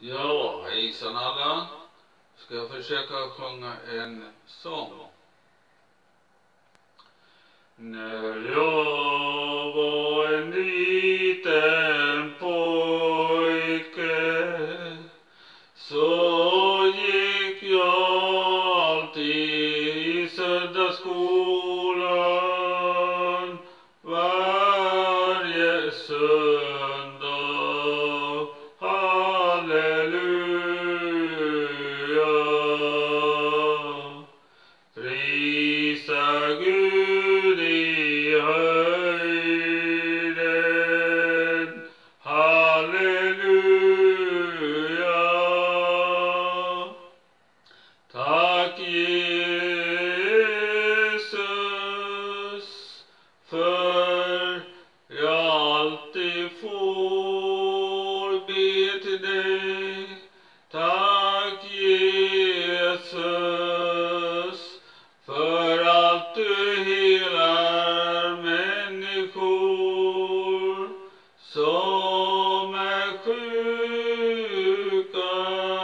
Ja, hejsan alla. Ska jag försöka sjunga en sång. När jag var en liten pojke så gick jag alltid i söndagsskolan varje söndag. Halleluja. Prisa Gud i höjden. Halleluja. Tack Jesus för jag alltid får be till dig. Tack Jesus för att du helar människor som är sjuka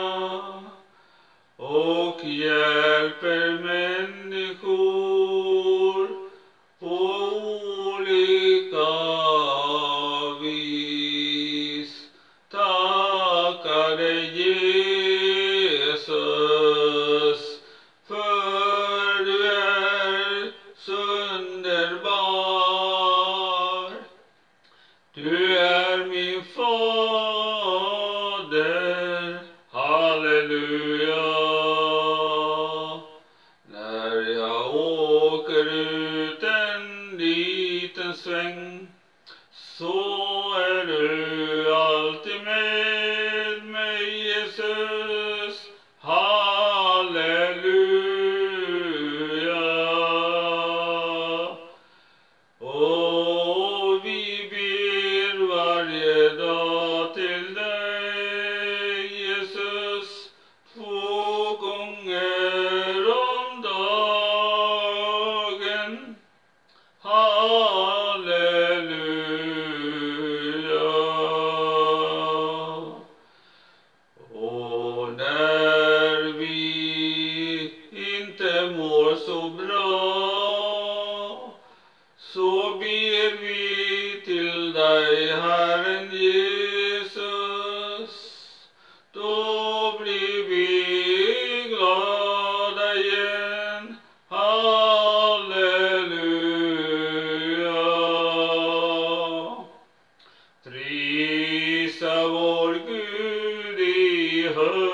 och hjälper människor på olika vis. Tackar dig Jesus för du är så underbar. Du är min fader. Halleluja. När jag åker ut en liten sväng så är du alltid med mig Jesus. Halleluja. Och vi ber varje dag till dig Jesus 2 gånger om dagen. Halleluja. Och när vi inte mår så bra så ber vi till dig Herren Jesus. Då blir vi glada igen. Halleluja. Prisa vår Gud i höjden.